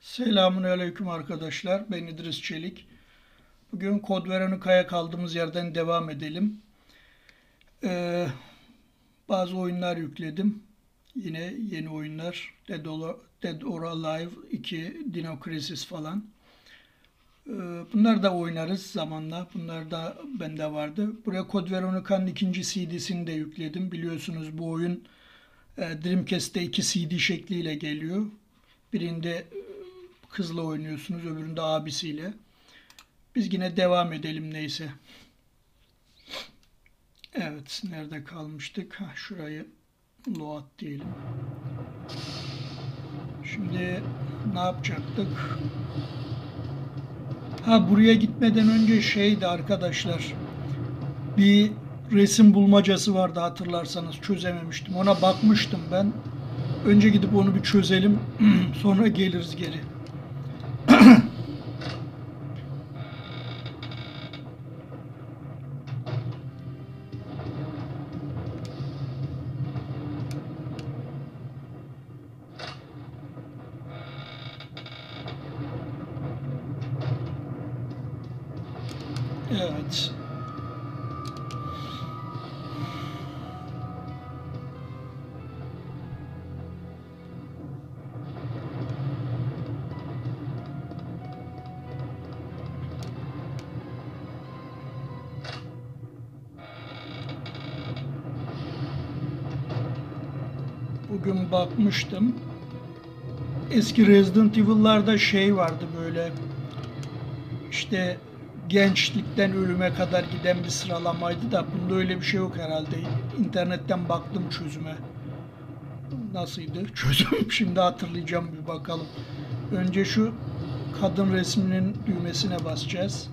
Selamünaleyküm arkadaşlar. Ben İdris Çelik. Bugün Kod Veronica'ya kaldığımız yerden devam edelim. Ee, Bazı oyunlar yükledim. Yine yeni oyunlar. Dead or Alive 2, Dino Crisis falan. Bunlar da oynarız zamanla. Bunlar da bende vardı. Buraya Kod Veronica'nın ikinci CD'sini de yükledim. Biliyorsunuz bu oyun Dreamcast'te 2 CD şekliyle geliyor. Birinde kızla oynuyorsunuz, öbüründe abisiyle. Biz yine devam edelim neyse. Evet, nerede kalmıştık? Şurayı load diyelim. Şimdi ne yapacaktık? Buraya gitmeden önce şeydi arkadaşlar. Bir resim bulmacası vardı hatırlarsanız, çözememiştim. Ona bakmıştım ben. Önce gidip onu bir çözelim. Sonra geliriz geri. Evet. Bugün bakmıştım. Eski Resident Evil'larda şey vardı böyle. İşte gençlikten ölüme kadar giden bir sıralamaydı da bunda öyle bir şey yok herhalde. İnternetten baktım çözüme. Nasıldı? Çözüm şimdi hatırlayacağım, bir bakalım. Önce şu kadın resminin düğmesine basacağız.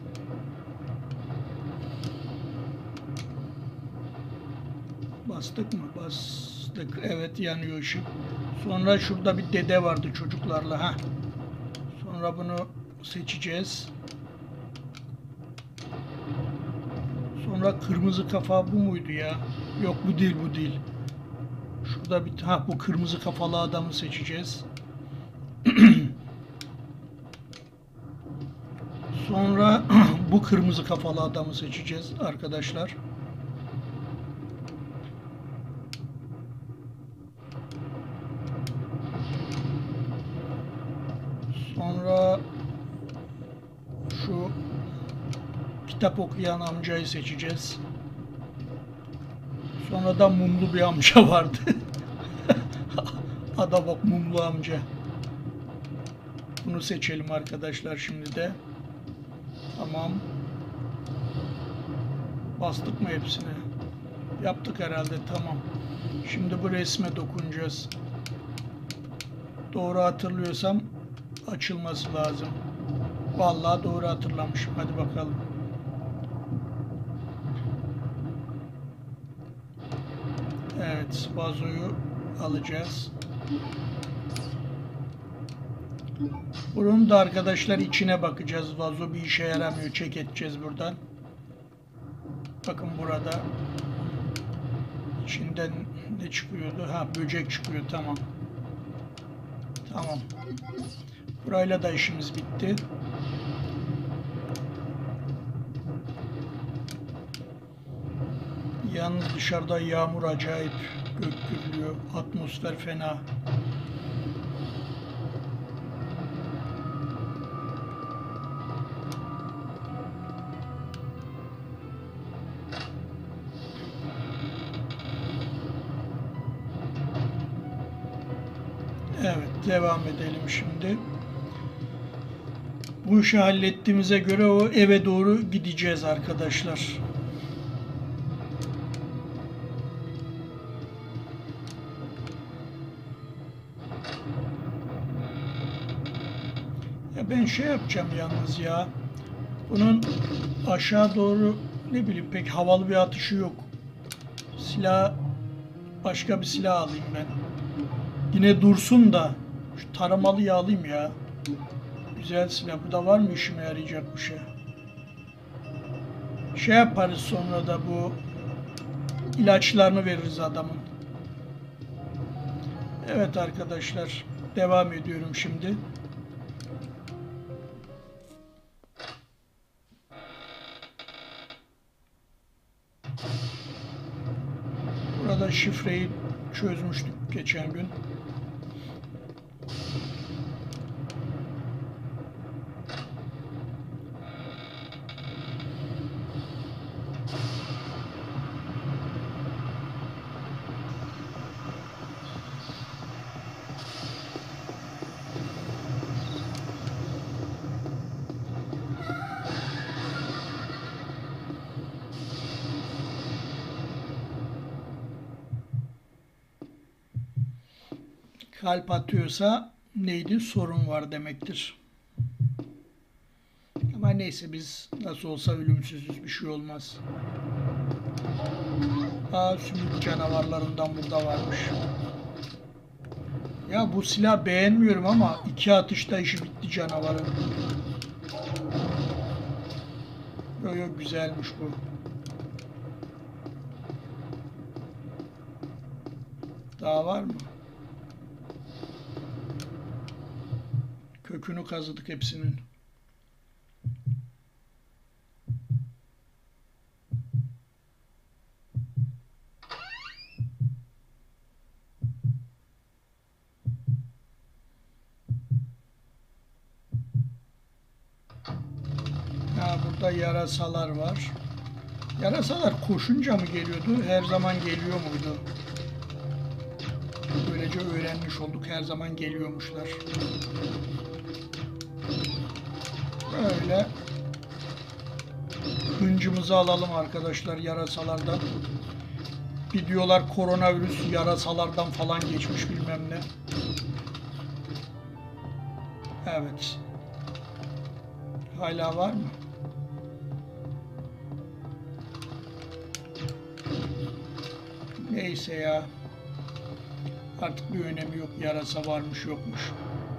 Bastık mı? Bastık. Evet, yanıyor ışık. Sonra şurada bir dede vardı çocuklarla. Sonra bunu seçeceğiz. Sonra kırmızı kafa bu muydu ya? Yok, bu değil, bu değil. Şurada bu kırmızı kafalı adamı seçeceğiz. Sonra bu kırmızı kafalı adamı seçeceğiz arkadaşlar. Sonra şu kitap okuyan amcayı seçeceğiz. Sonra da mumlu bir amca vardı. Ada bak, mumlu amca. Bunu seçelim arkadaşlar şimdi de. Tamam. Bastık mı hepsine? Yaptık herhalde, tamam. Şimdi bu resme dokunacağız. Doğru hatırlıyorsam açılması lazım. Vallahi doğru hatırlamışım. Hadi bakalım. Evet, vazoyu alacağız. Bunun da arkadaşlar içine bakacağız. Vazo bir işe yaramıyor. Çek edeceğiz buradan. Bakın burada. İçinden ne çıkıyordu? Böcek çıkıyor. Tamam. Tamam. Burayla da işimiz bitti. Yalnız dışarıda yağmur acayip, gök gürlüyor. Atmosfer fena. Evet, devam edelim şimdi. Bu işi hallettiğimize göre o eve doğru gideceğiz arkadaşlar. Ya ben şey yapacağım yalnız ya. Bunun aşağı doğru ne bileyim pek havalı bir atışı yok. Başka bir silah alayım ben. Yine dursun da şu taramalıyı alayım ya. Güzel silah. Burada var mı işime yarayacak bir şey? Şey yaparız sonra da, bu ilaçlarını veririz adamın. Evet arkadaşlar, devam ediyorum şimdi. da şifreyi çözmüştük geçen gün. Kalp atıyorsa neydi? Sorun var demektir. Ama neyse biz nasıl olsa ölümsüzüz, bir şey olmaz. Aa, sümük canavarlarından burada varmış. Ya bu silah beğenmiyorum ama 2 atışta işi bitti canavarın. Yo yo, güzelmiş bu. Daha var mı? Kökünü kazıdık hepsinin. Ha, burada yarasalar var. Yarasalar koşunca mı geliyordu? Her zaman geliyor muydu? Böylece öğrenmiş olduk. Her zaman geliyormuşlar. Böyle hıncımızı alalım arkadaşlar yarasalardan. Bir diyorlar koronavirüs yarasalardan falan geçmiş bilmem ne. Evet. Hala var mı? Neyse ya. Artık bir önemi yok. Yarasa varmış yokmuş.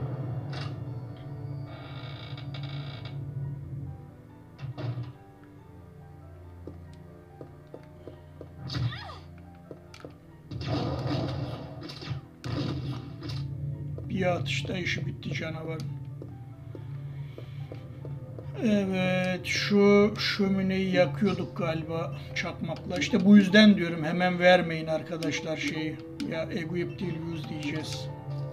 Bir atışta işi bitti canavarın. Evet, şu şömineyi yakıyorduk galiba çakmakla. İşte bu yüzden diyorum hemen vermeyin arkadaşlar şeyi. Ya equip değil use diyeceğiz.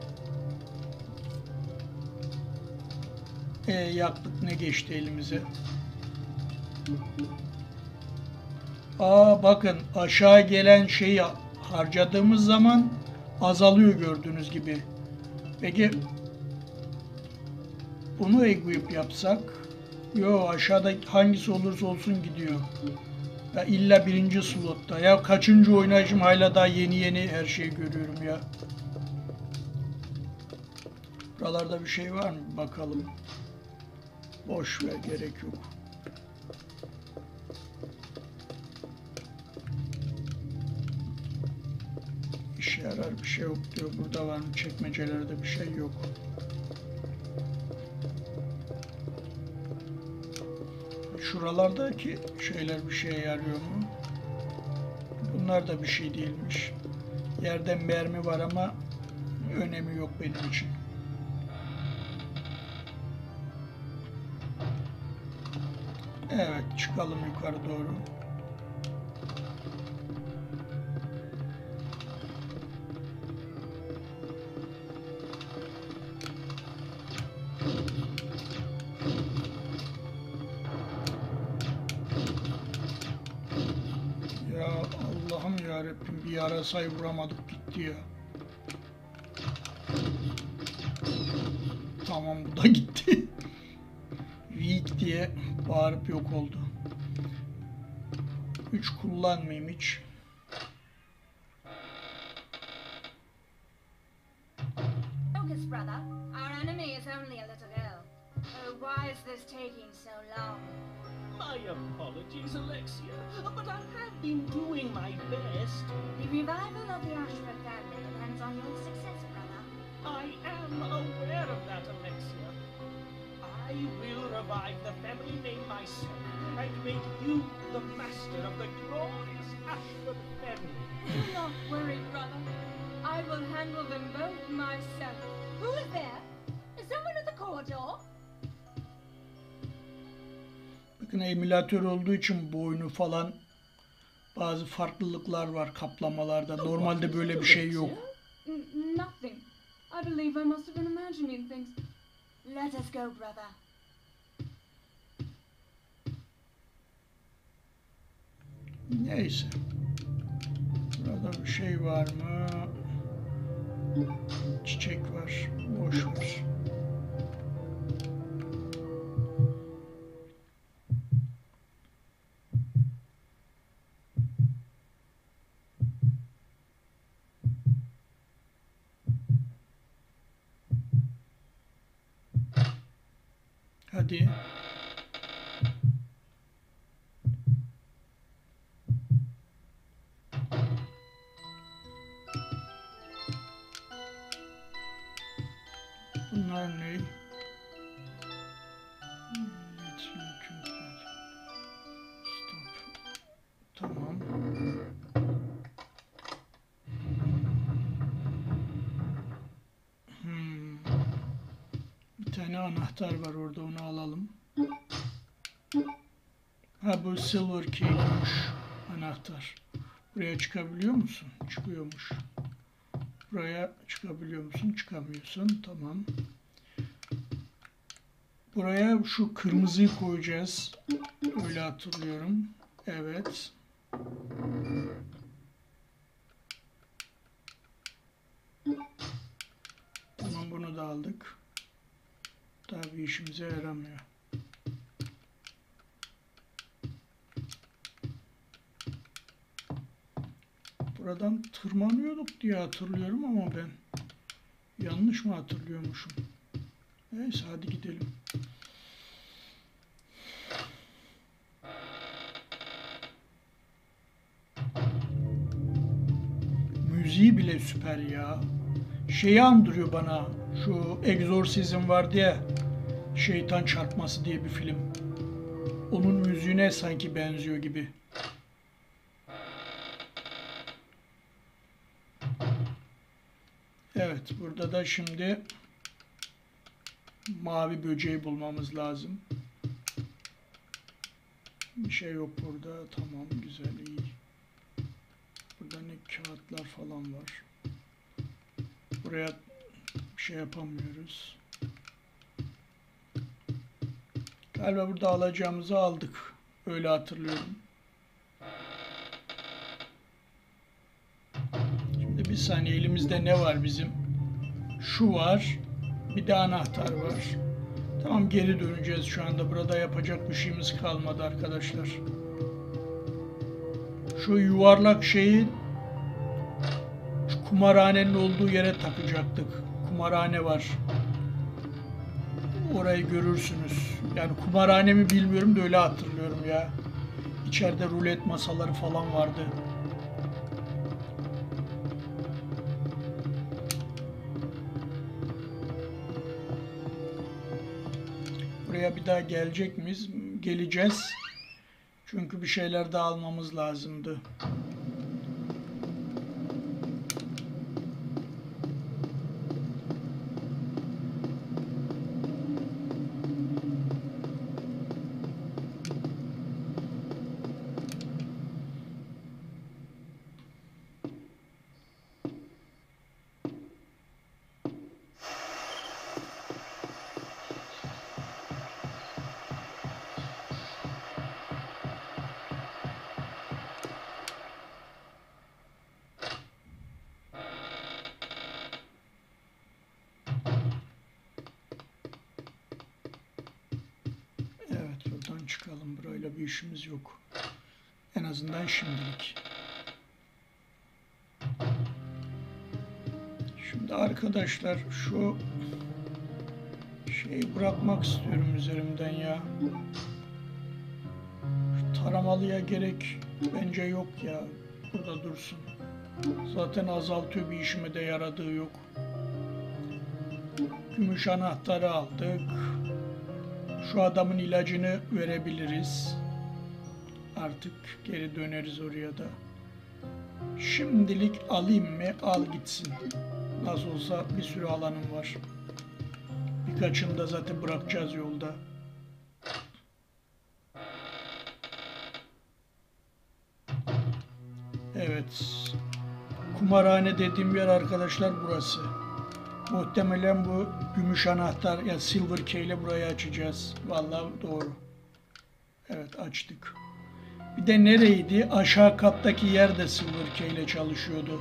Yaktık, ne geçti elimize? Aa bakın, aşağı gelen şeyi harcadığımız zaman azalıyor gördüğünüz gibi. Peki bunu equip yapsak? Yo, aşağıda hangisi olursa olsun gidiyor. Ya illa birinci slotta. Ya kaçıncı oynayışım, hala daha yeni her şeyi görüyorum ya. Buralarda bir şey var mı? Bakalım. Boş ver, gerek yok. İşe yarar bir şey yok diyor. Burada var mı? Çekmecelerde bir şey yok. Şuralardaki şeyler bir şeye yarıyor mu? Bunlar da bir şey değilmiş. Yerde mermi var ama önemi yok benim için. Evet, çıkalım yukarı doğru. Ya Allah'ım yarabbim, bir yarasayı vuramadık, gitti ya. Tamam, bu da gitti. Weak diye bağırıp yok oldu. 3 kullanmayayım hiç. Focus, brother. Our enemy is only a little girl. Oh, why is this taking so long? My apologies, Alexia, but I have been doing my best. The revival of the Ashford family depends on your success, brother. I am aware of that, Alexia. I will revive the family name myself and make you the master of the glorious Ashford family. Do not worry, brother. I will handle them both myself. Who is there? Is someone at the corridor? Bakın, emülatör olduğu için bu oyunu falan Bazı farklılıklar var kaplamalarda. Normalde böyle bir şey yok. Nothing. I believe I must have been imagining things. Let us go, brother. Neyse. Burada bir şey var mı? Çiçek var. Boş ver. Hadi. Bunlar ne? Stop. Tamam. Bir tane anahtar var orada, onu alalım. Ha, bu silver key'miş anahtar. Buraya çıkabiliyor musun? Çıkıyormuş. Buraya çıkabiliyor musun? Çıkamıyorsun. Tamam. Buraya şu kırmızıyı koyacağız. Öyle hatırlıyorum. Evet. Tamam, bunu da aldık. Daha bir işimize yaramıyor. Buradan tırmanıyorduk diye hatırlıyorum ama ben yanlış mı hatırlıyormuşum? Neyse, hadi gidelim. Müziği bile süper ya. Şeyi andırıyor bana. Şu Exorcism vardı ya, Şeytan Çarpması diye bir film. Onun müziğine sanki benziyor gibi. Evet, burada da şimdi mavi böceği bulmamız lazım. Bir şey yok burada. Tamam, güzel, iyi. Burada ne kağıtlar falan var. Buraya bir şey yapamıyoruz. Galiba burada alacağımızı aldık. Öyle hatırlıyorum. Şimdi bir saniye, elimizde ne var bizim? Şu var. Bir de anahtar var. Tamam, geri döneceğiz şu anda. Burada yapacak bir şeyimiz kalmadı arkadaşlar. Şu yuvarlak şeyi şu kumarhanenin olduğu yere takacaktık. Kumarhane var. Orayı görürsünüz. Yani kumarhane mi bilmiyorum da öyle hatırlıyorum ya. İçeride rulet masaları falan vardı. Buraya bir daha gelecek miyiz? Geleceğiz. Çünkü bir şeyler daha almamız lazımdı. Çıkalım, burayla bir işimiz yok. En azından şimdilik. Şimdi arkadaşlar şu şeyi bırakmak istiyorum üzerimden ya. Şu taramalıya gerek bence yok ya. Burada dursun. Zaten azaltıyor, bir işime de yaradığı yok. Gümüş anahtarı aldık. Şu adamın ilacını verebiliriz. Artık geri döneriz oraya da. Şimdilik alayım mı? Al gitsin. Nasıl olsa bir sürü alanım var. Birkaçını da zaten bırakacağız yolda. Evet. Kumarhane dediğim yer arkadaşlar burası. Muhtemelen bu gümüş anahtar ya silver key ile burayı açacağız. Vallahi doğru. Evet açtık. Bir de nereydi? Aşağı kattaki yer de silver key ile çalışıyordu.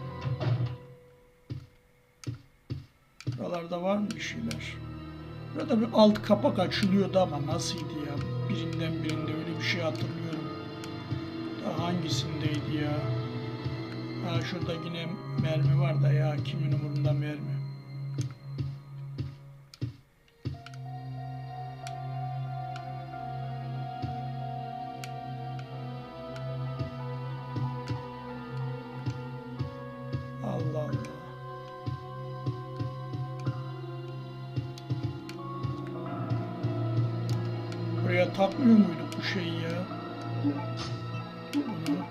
Buralarda var mı bir şeyler? Burada bir alt kapak açılıyordu ama nasıldı ya? Birinden birinde öyle bir şey hatırlıyorum. Daha hangisindeydi ya? Ha şurada yine mermi var da ya kimin umurunda mermi? Allah Allah. Buraya takmıyor muyduk bu şeyi ya? Bunu.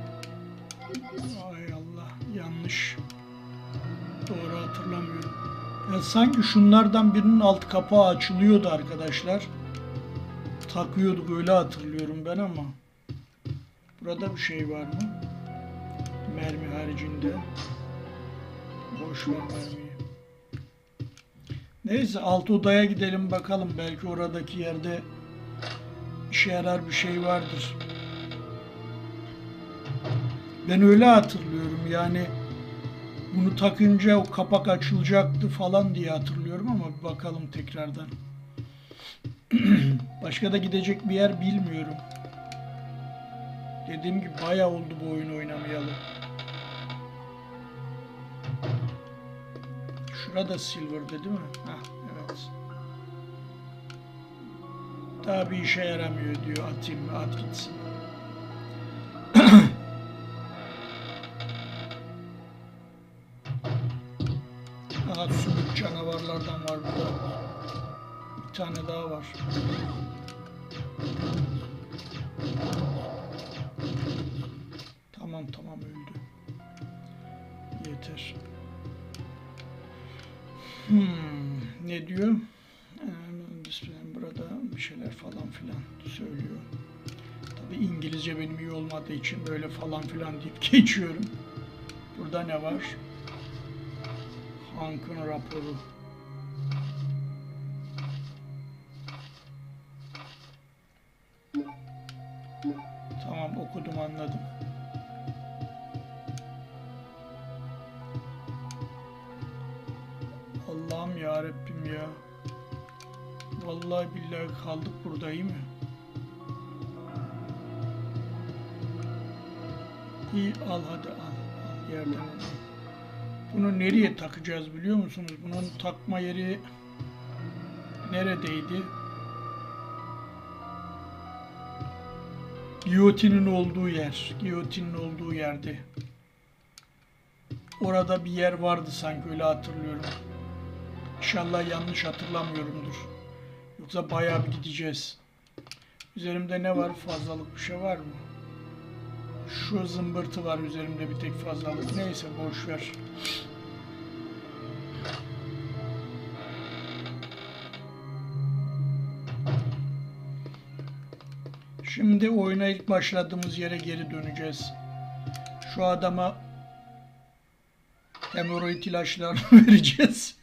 Ay Allah yanlış. Doğru hatırlamıyorum. Ya sanki şunlardan birinin alt kapağı açılıyordu arkadaşlar. Takıyorduk öyle hatırlıyorum ben ama. Burada bir şey var mı? Mermi haricinde. Boş ver mermiyi. Neyse alt odaya gidelim bakalım. Belki oradaki yerde işe yarar bir şey vardır. Ben öyle hatırlıyorum yani bunu takınca o kapak açılacaktı falan diye hatırlıyorum ama bir bakalım tekrardan. Başka da gidecek bir yer bilmiyorum. Dediğim gibi bayağı oldu bu oyunu oynamayalı. Şurada silver'dı değil mi? Hah, evet. Daha bir işe yaramıyor diyor. Atayım mı? At gitsin. Aha sümük canavarlardan var burada. Bir tane daha var. Tamam öldü. Yeter. Ne diyor? Burada bir şeyler falan filan söylüyor. Tabi İngilizce benim iyi olmadığı için böyle falan filan deyip geçiyorum. Burada ne var? Hank'ın raporu. Tamam okudum anladım. Allah'ım ya Rabbim ya. Vallahi billahi kaldık burada iyi mi? İyi al hadi al yerden al. Bunu nereye takacağız biliyor musunuz? Bunun takma yeri neredeydi? Giyotinin olduğu yer. Giyotinin olduğu yerde. Orada bir yer vardı sanki öyle hatırlıyorum. İnşallah yanlış hatırlamıyorumdur. Yoksa bayağı bir gideceğiz. Üzerimde ne var? Fazlalık bir şey var mı? Şu zımbırtı var üzerimde bir tek fazlalık. Neyse boş ver. Şimdi oyuna ilk başladığımız yere geri döneceğiz. Şu adama hemoroid ilaçlarını vereceğiz.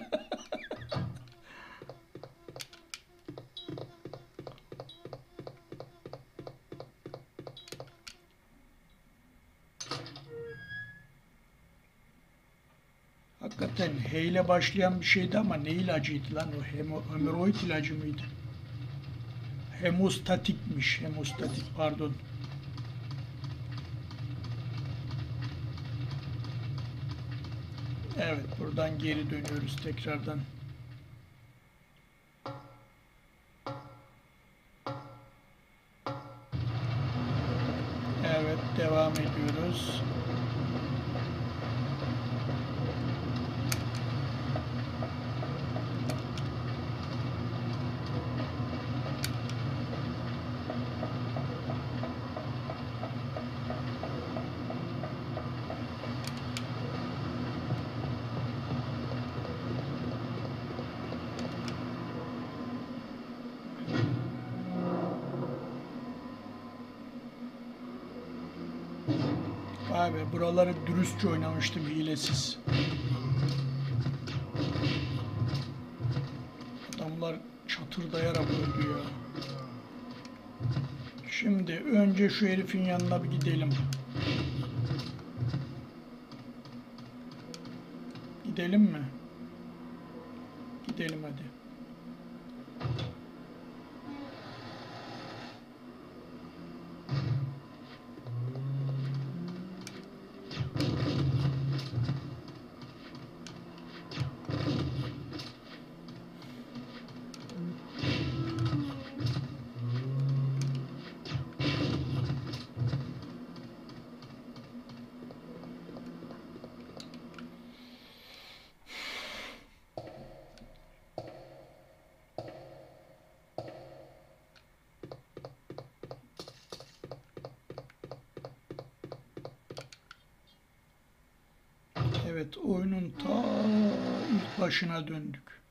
Hakikaten H ile başlayan bir şeydi ama ne ilacıydı lan o? Hemoroid ilacı mıydı? Hemostatikmiş. Hemostatik pardon. Evet buradan geri dönüyoruz tekrardan. Evet devam ediyoruz. Abi buraları dürüstçe oynamıştım, hilesiz. Adamlar çatırdayarak öldü ya. Şimdi önce şu herifin yanına bir gidelim. Gidelim mi? Gidelim hadi. Evet, oyunun ta ilk başına döndük.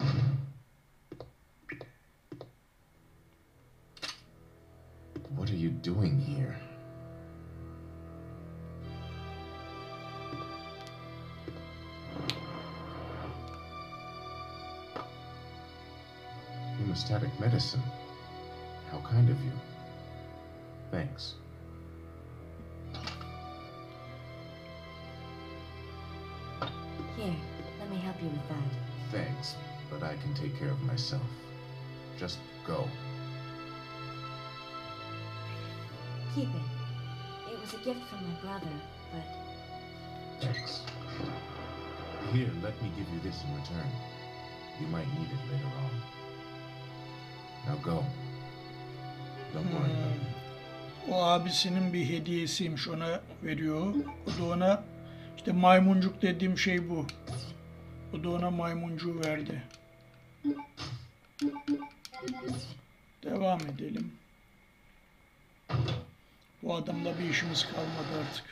What are you doing here? Hemostatic medicine. How kind of you. Thanks. Here, let me help you with that. Thanks, but I can take care of myself. Just go. Keep it. It was a gift from my brother, but Thanks. Here, let me give you this in return. You might need it later on. Now go. Don't worry about it. O abisinin bir hediyesiymiş, ona veriyor. O da ona işte maymuncuk dediğim şey bu. O da ona maymuncuğu verdi. Devam edelim. Bu adamla bir işimiz kalmadı artık.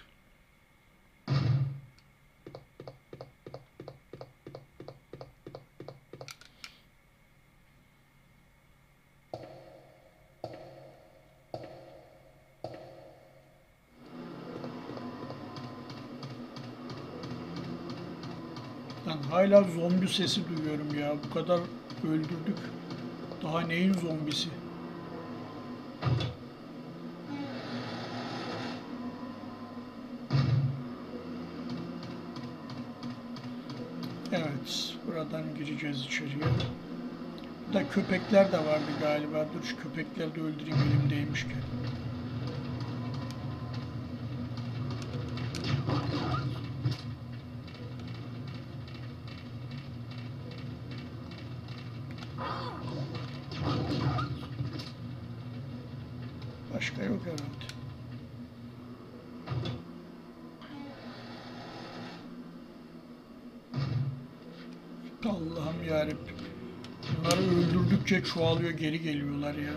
Lan hala zombi sesi duyuyorum ya. Bu kadar öldürdük. Daha neyin zombisi? Evet, buradan gireceğiz içeriye. Burada köpekler de vardı galiba. Dur şu köpekleri de öldüreyim elimdeymişken. Başka yok herhalde. Allah'ım yarabbim. Bunları öldürdükçe çoğalıyor, geri geliyorlar ya.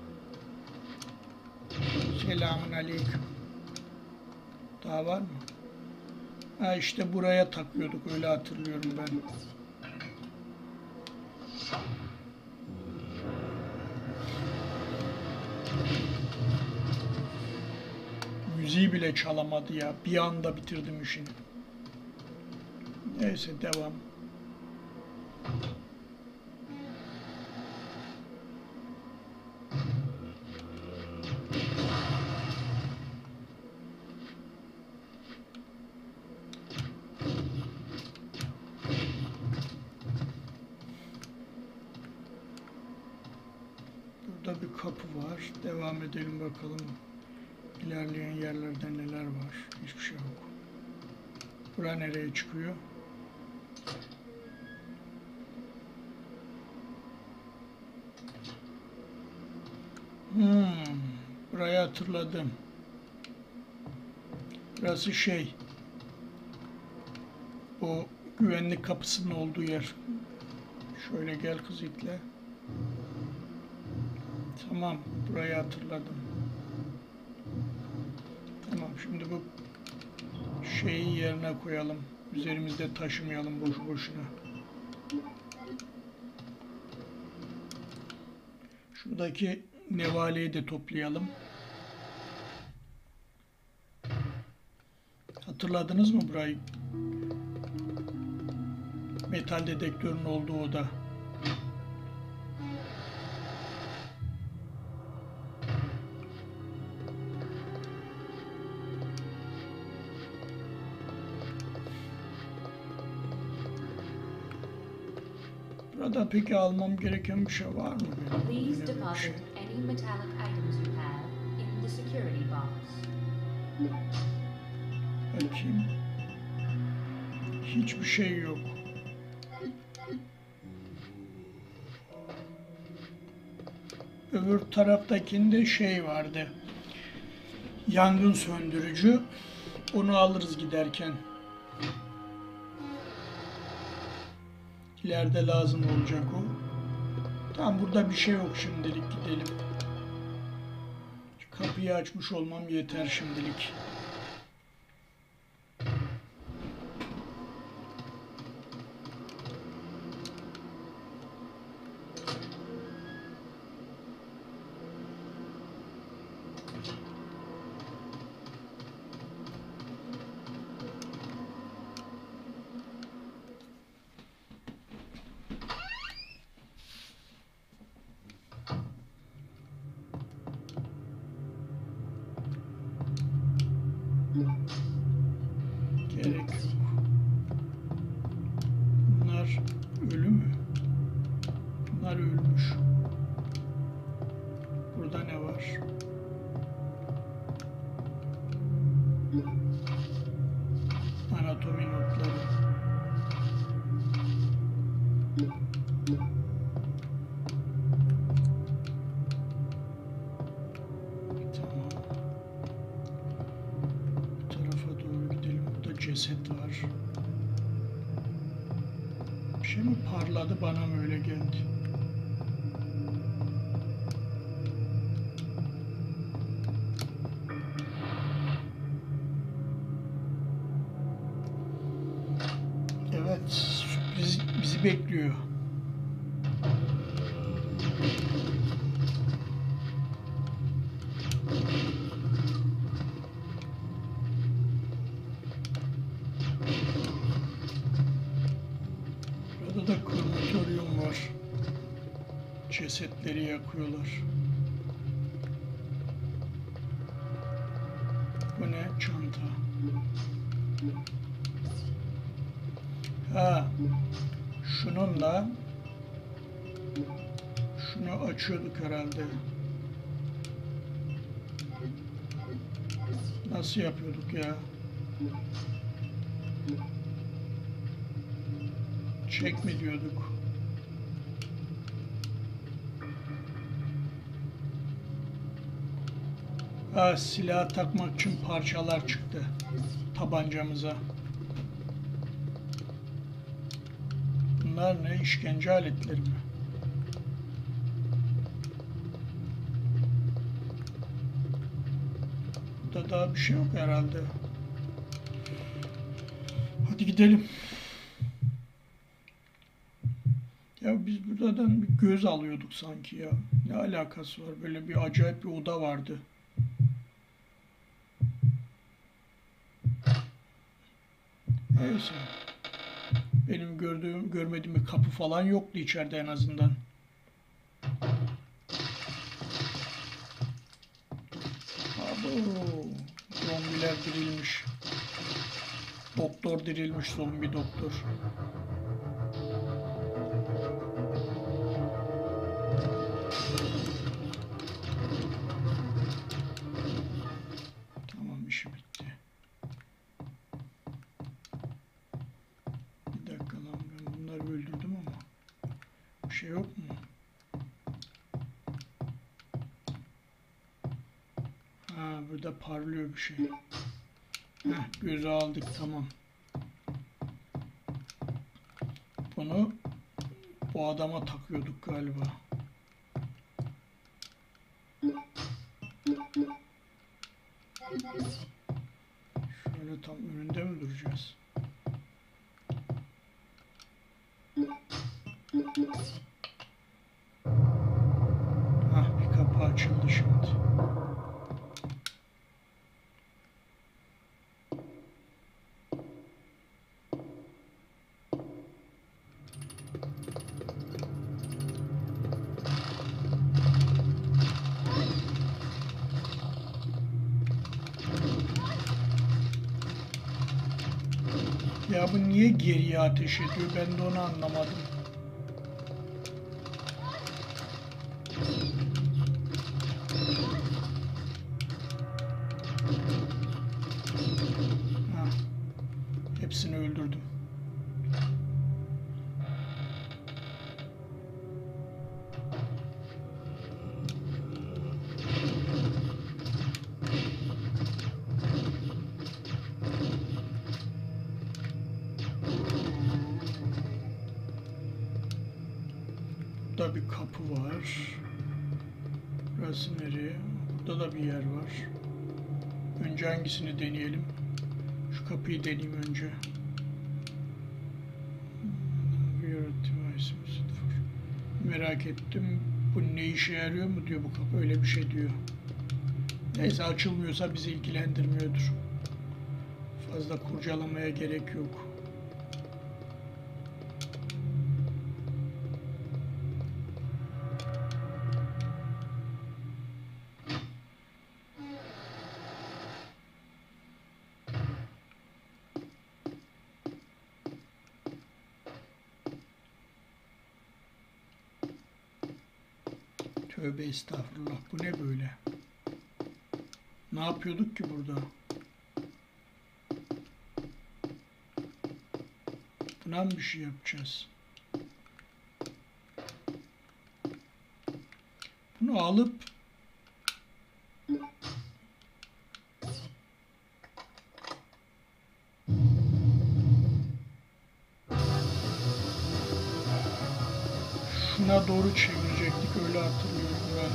Selamun aleyküm. Daha var mı? Ha işte buraya takıyorduk, öyle hatırlıyorum ben. Müziği bile çalamadı ya. Bir anda bitirdim işini. Neyse devam. Burada bir kapı var. Devam edelim bakalım. İlerleyen yerlerde neler var? Hiçbir şey yok. Bura nereye çıkıyor? Burayı hatırladım. Burası şey. O güvenlik kapısının olduğu yer. Şöyle gel kız itle. Tamam, burayı hatırladım. Tamam, şimdi bu şeyi yerine koyalım. Üzerimizde taşımayalım boşu boşuna. Şuradaki nevaleyi de toplayalım. Hatırladınız mı burayı? Metal dedektörün olduğu oda. Burada peki almam gereken bir şey var mı benim? Please Önemli bir şey. deposit any metallic items you have in the security box. Bakayım. Hiçbir şey yok. Öbür taraftakinde şey vardı. Yangın söndürücü. Onu alırız giderken. İleride lazım olacak o. Tamam, burada bir şey yok şimdilik, gidelim. Kapıyı açmış olmam yeter şimdilik. Gerek yok. Bunlar ölü mü? Bunlar ölmüş. Burada ne var? Anatomi notları. Tamam. Bu tarafa doğru gidelim. Burada ceset var. Bir şey mi parladı, bana mı öyle geldi? Evet, sürpriz bizi bekliyor. Burada da krematoryum var. Cesetleri yakıyorlar. Bu ne? Çanta. Ha, şununla şunu açıyorduk herhalde. Nasıl yapıyorduk ya? Çek mi diyorduk? Ha, silah takmak için parçalar çıktı tabancamıza. Bunlar ne? İşkence aletleri mi? Burada daha bir şey yok herhalde. Hadi gidelim. Ya biz buradan bir göz alıyorduk sanki ya. Ne alakası var? Böyle bir acayip bir oda vardı. Neyse. Benim görmediğim bir kapı falan yoktu içeride en azından. Abo, zombiler dirilmiş. Doktor dirilmiş, zombi doktor. Tamam, işi bitti. Bir dakika lan, ben bunları öldürdüm ama bir şey yok mu? Ha, burada parlıyor bir şey. Heh, gözü aldık, tamam. Bunu bu adama takıyorduk galiba. Şöyle tam önünde mi duracağız? Ah, bir kapı açıldı şimdi. Ya bu niye geriye ateş ediyor? Ben de onu anlamadım. Ha, hepsini öldürdüm. Burada bir kapı var. Burası nereye? Burada da bir yer var. Önce hangisini deneyelim? Şu kapıyı deneyeyim önce. Merak ettim. Bu ne işe yarıyor mu diyor bu kapı. Öyle bir şey diyor. Neyse, açılmıyorsa bizi ilgilendirmiyordur. Fazla kurcalamaya gerek yok. Tövbe estağfurullah. Bu ne böyle? Ne yapıyorduk ki burada? Buna mı bir şey yapacağız? Bunu alıp şuna doğru çevirecektik, öyle hatırlıyorum ben.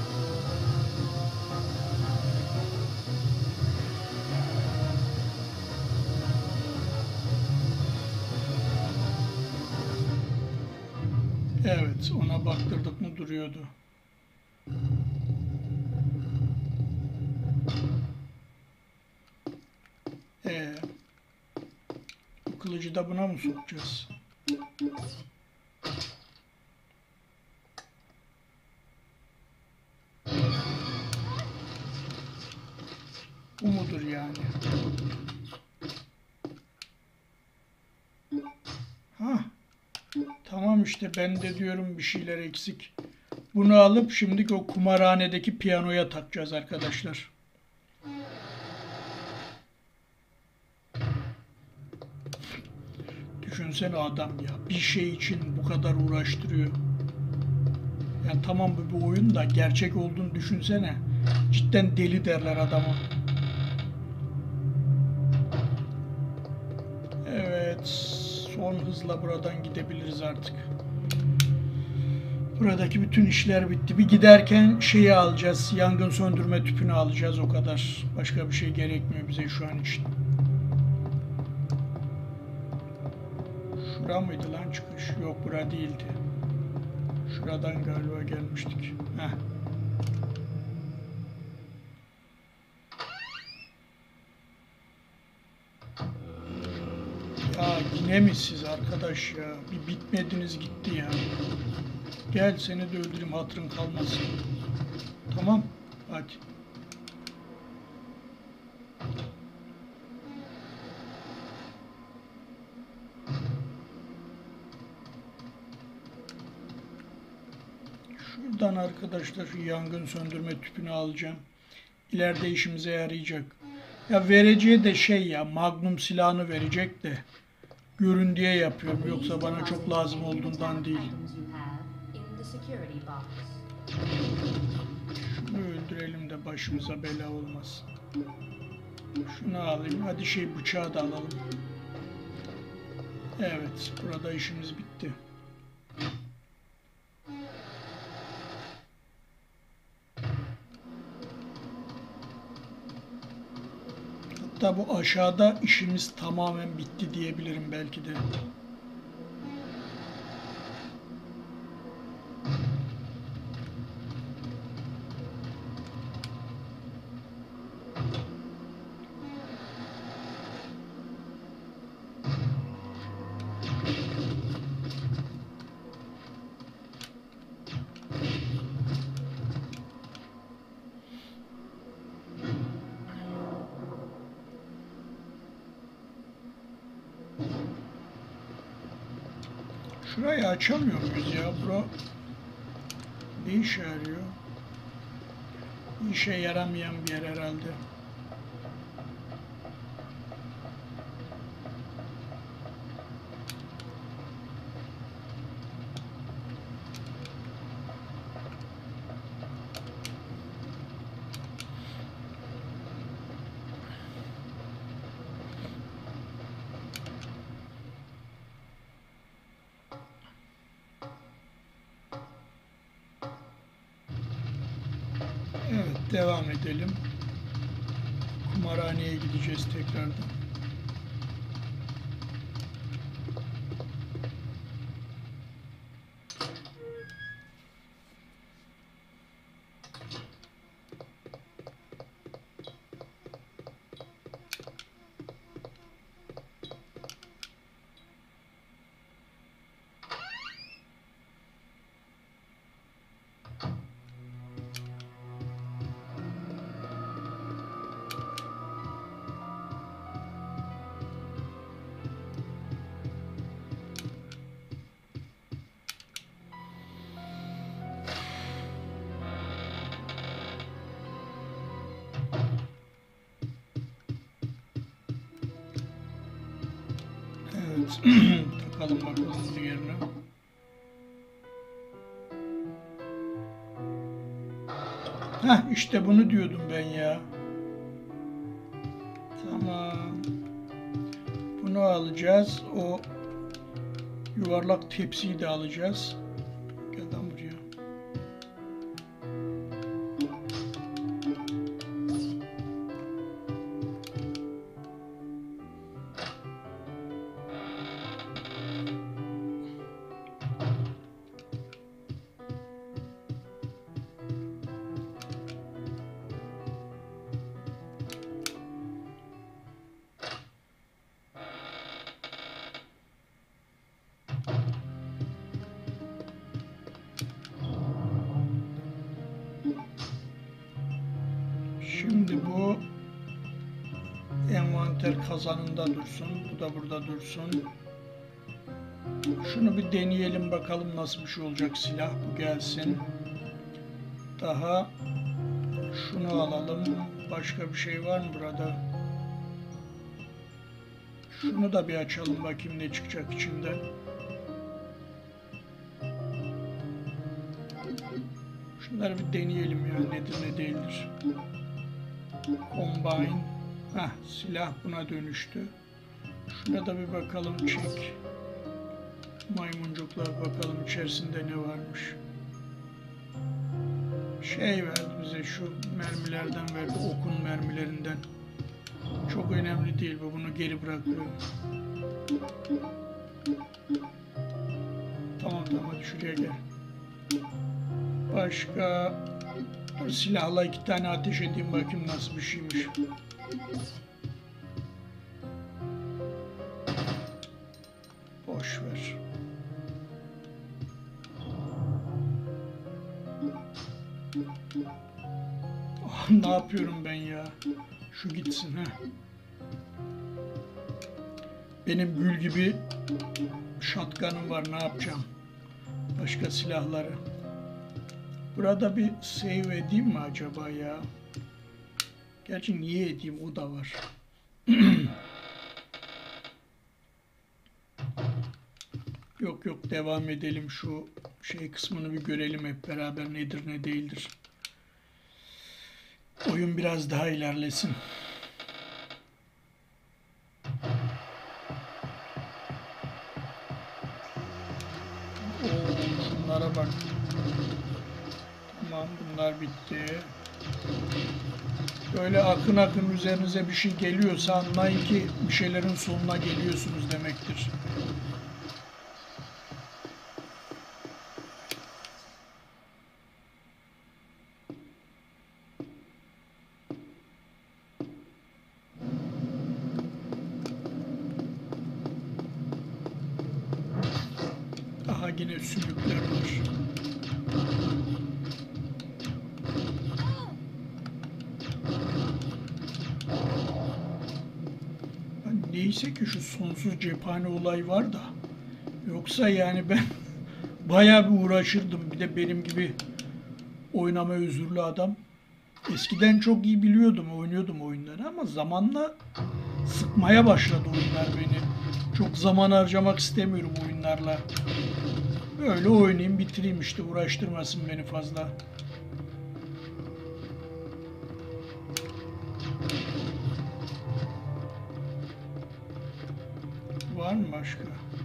Evet, ona baktırdık mı duruyordu. Bu kılıcı da buna mı sokacağız? Bu mudur yani? Ha, tamam işte, ben de diyorum bir şeyler eksik. Bunu alıp şimdi o kumarhanedeki piyanoya takacağız arkadaşlar. Düşünsene adam ya, bir şey için bu kadar uğraştırıyor. Yani tamam, bu bir oyun da gerçek olduğunu düşünsene. Cidden deli derler adama. Evet, son hızla buradan gidebiliriz artık. Buradaki bütün işler bitti. Bir giderken şeyi alacağız, yangın söndürme tüpünü alacağız, o kadar. Başka bir şey gerekmiyor bize şu an için. Şura mıydı lan çıkış? Yok, bura değildi. Şuradan galiba gelmiştik. Heh. Ya yine mi siz arkadaş ya? Bir bitmediniz gitti ya. Gel seni de öldüreyim, hatırın kalmasın. Tamam, hadi. Şuradan arkadaşlar şu yangın söndürme tüpünü alacağım. İleride işimize yarayacak. Ya vereceği de şey ya, Magnum silahını verecek de görün diye yapıyorum. Yoksa bana çok lazım olduğundan değil. Şunu öldürelim de başımıza bela olmasın. Şunu alayım. Hadi bıçağı da alalım. Evet, burada işimiz bitti. Hatta bu aşağıda işimiz tamamen bitti diyebilirim belki de. Şurayı açamıyor muyuz ya? Bura ne işe yarıyor? Bir işe yaramayan bir yer herhalde. Evet, devam edelim. Kumarhaneye gideceğiz tekrardan. Evet. Takalım bakalım bunun yerine. Heh, işte bunu diyordum ben ya. Tamam. Bunu alacağız. O yuvarlak tepsiyi de alacağız. Gel lan buraya. Şimdi bu envanter kazanında dursun. Bu da burada dursun. Şunu bir deneyelim bakalım nasıl bir şey olacak silah. Bu gelsin. Daha şunu alalım. Başka bir şey var mı burada? Şunu da bir açalım bakayım ne çıkacak içinden. Şunları bir deneyelim ya nedir ne değildir. Combine. Heh, silah buna dönüştü. Şuna da bir bakalım çek. Maymuncuklar bakalım içerisinde ne varmış. Şey verdi bize şu mermilerden verdi. Okun mermilerinden. Çok önemli değil bu. Bunu geri bırakıyorum. Tamam hadi şuraya gel. Başka silahla 2 tane ateş edeyim bakayım nasıl bir şeymiş. Boş ver. Ah, ne yapıyorum ben ya? Şu gitsin ha. Benim gül gibi shotgun'ım var, ne yapacağım? Başka silahları. Burada bir save edeyim mi acaba ya? Gerçi niye edeyim, o da var. Yok devam edelim, şu şey kısmını bir görelim hep beraber nedir ne değildir. Oyun biraz daha ilerlesin. Şunlara bak. Tamam, bunlar bitti. Böyle akın akın üzerinize bir şey geliyorsa anlayın ki bir şeylerin sonuna geliyorsunuz demektir. Aha yine sümükler var. Neyse ki şu sonsuz cephane olayı var da Yoksa yani ben bayağı bir uğraşırdım. Bir de benim gibi oynama özürlü adam. Eskiden çok iyi biliyordum, oynuyordum oyunları ama zamanla sıkmaya başladı oyunlar beni. Çok zaman harcamak istemiyorum oyunlarla. Böyle oynayayım, bitireyim işte, uğraştırmasın beni fazla. Var mı başka?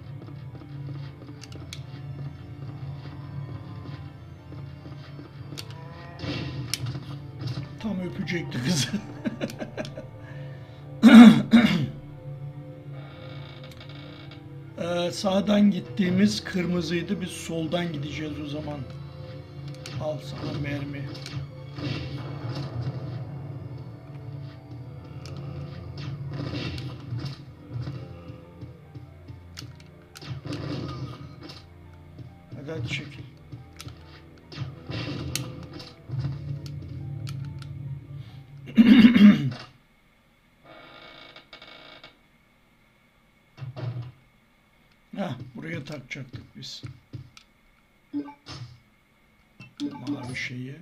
Tam öpecekti kızı. Sağdan gittiğimiz kırmızıydı. Biz soldan gideceğiz o zaman. Al sana mermi. Hadi çekil. Buraya takacaktık biz. Mavi şeyi.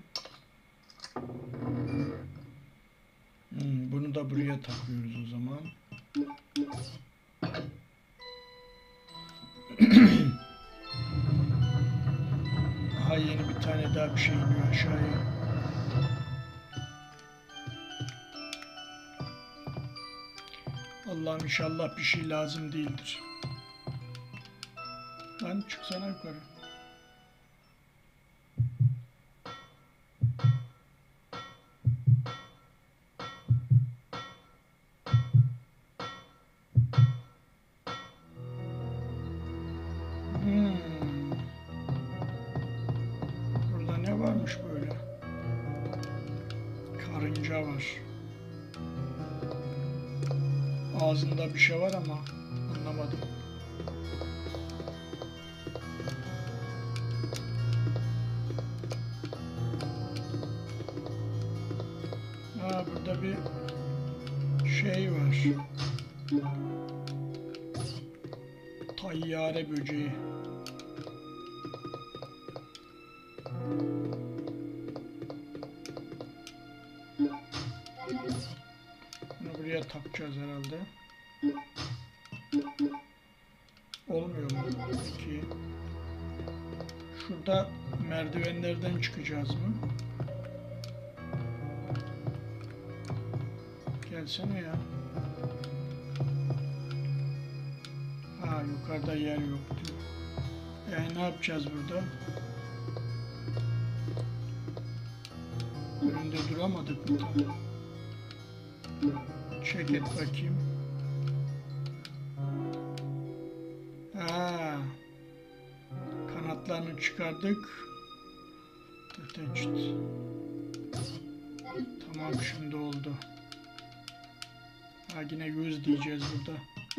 Bunu da buraya takıyoruz o zaman. Daha yeni bir tane daha bir şey iniyor aşağıya. Allah'ım inşallah bir şey lazım değildir. Lan çıksana yukarı. Burada ne varmış böyle? Karınca var. Ağzında bir şey var ama anlamadım. Burada bir şey var. Tayyare böceği. Bunu buraya takacağız herhalde. Olmuyor mu? Peki. Şurada merdivenlerden çıkacağız mı? Gelsene ya. Yukarıda yer yok diyor. Ne yapacağız burada? Önünde duramadık mı? Çek et bakayım. Kanatlarını çıkardık. Tamam, şimdi oldu. Yine 100 diyeceğiz burada.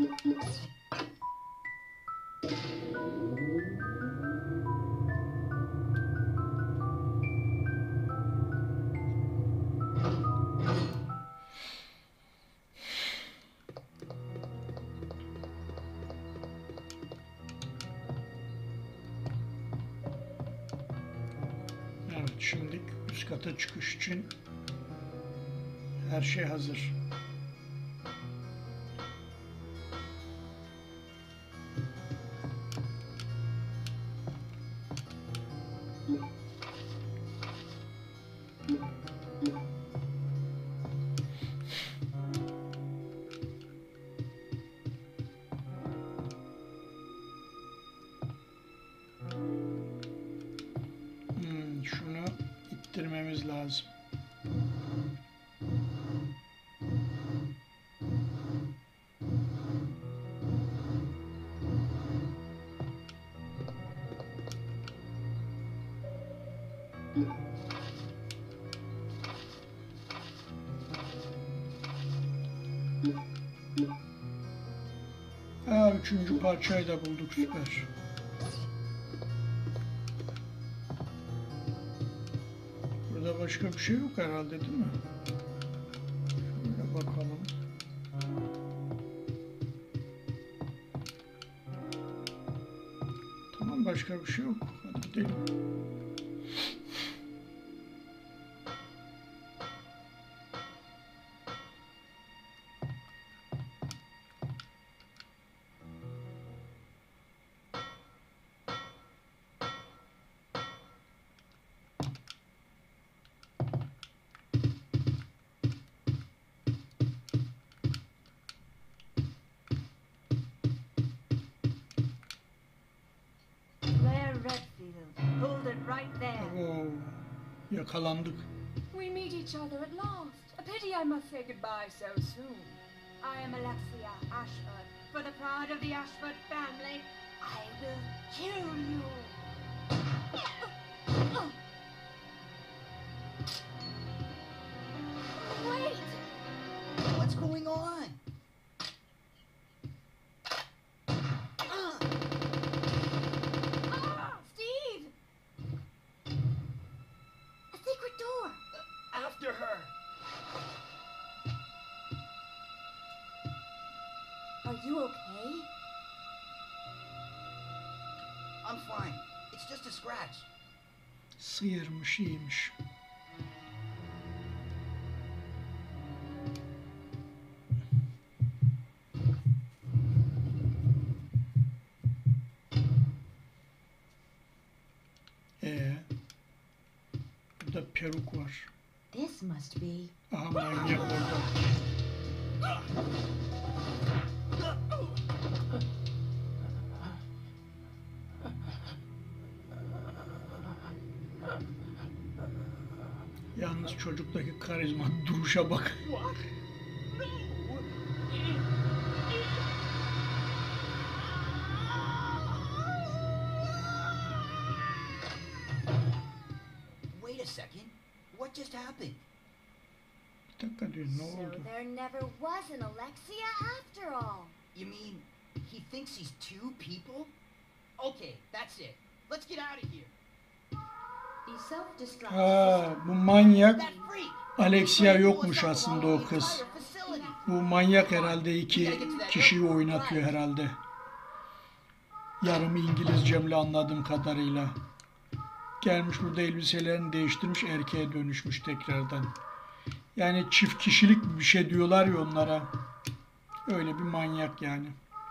Evet, şimdi üst kata çıkış için her şey hazır. Şunu ittirmemiz lazım. Üçüncü parçayı da bulduk, süper. Burada başka bir şey yok herhalde, değil mi? Şöyle bakalım. başka bir şey yok. Hadi gidelim. Blair Redfield. Hold it right there. Oo, yakalandık. We meet each other at last. A pity I must say goodbye so soon. I am Alexia Ashford. For the pride of the Ashford family, I will kill you. Wait! What's going on? Steve! A secret door. After her! Are you okay? I'm fine. It's just a scratch. Sıyırmış, iyiymiş. Burada peruk var. This must be. Aha, manyak orada. Yalnız çocuktaki karizma, duruşa bak. What? No! Wait a second. What just happened? Bir dakika diyor, ne So oldu? there never was an Alexia after all. You mean he thinks he's two people? Okay, that's it. Let's get out of here. The self-destruct Ha, bu manyak That freak! Alexia He's yokmuş trying to aslında blow o up the kız. entire facility. Bu manyak herhalde iki kişiyi oynatıyor herhalde. Yarım İngilizcemle anladığım kadarıyla. Gelmiş burada elbiselerini değiştirmiş, erkeğe dönüşmüş tekrardan. Yani çift kişilik bir şey diyorlar ya onlara. Öyle bir manyak yani.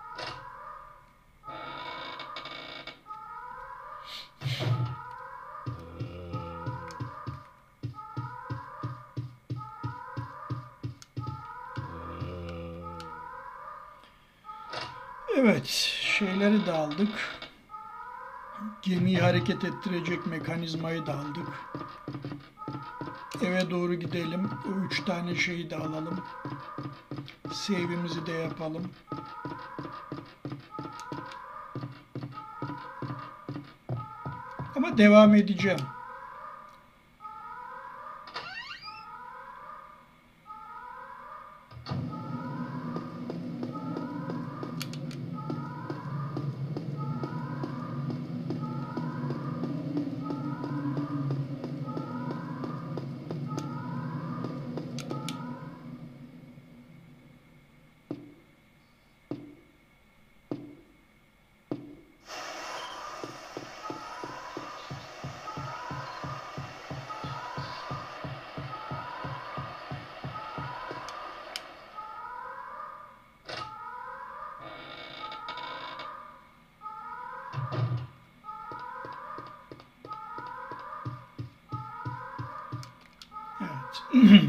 Evet, şeyleri de aldık. Gemiyi hareket ettirecek mekanizmayı da aldık. Eve doğru gidelim. O 3 tane şeyi de alalım. Save'imizi de yapalım. Ama devam edeceğim. Evet.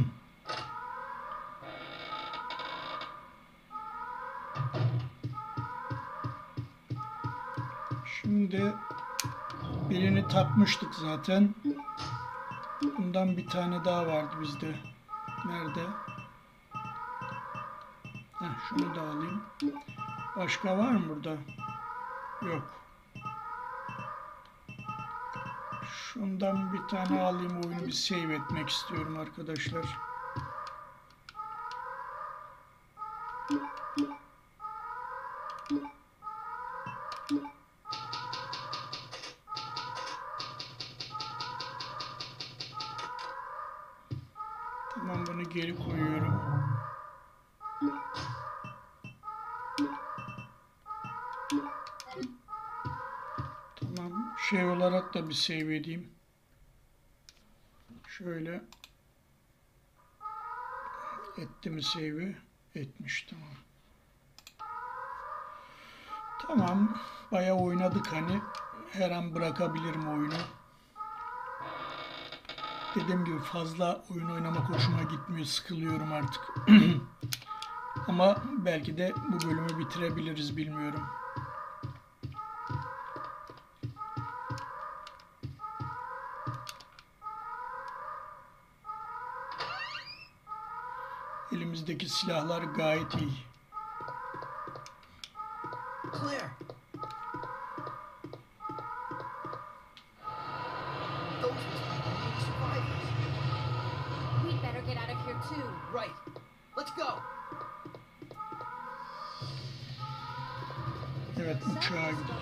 Şimdi birini takmıştık zaten. Bundan bir tane daha vardı bizde. Nerede? Heh, şunu da alayım. Başka var mı burada? Yok. Şundan bir tane alayım, oyunu bir save etmek istiyorum arkadaşlar. Tamam, bunu geri koyuyorum. Tamam. olarak da bir save edeyim. Şöyle. Etti mi save'i? Etmiş, tamam. Tamam. Bayağı oynadık hani. Her an bırakabilirim oyunu. Dediğim gibi fazla oyun oynamak hoşuma gitmiyor. Sıkılıyorum artık. Ama belki de bu bölümü bitirebiliriz, bilmiyorum. Elimizdeki silahlar gayet iyi. Claire! Those must be the remaining survivors. We'd better get out of here too. Right. Let's go! Evet, uçağa gidiyor.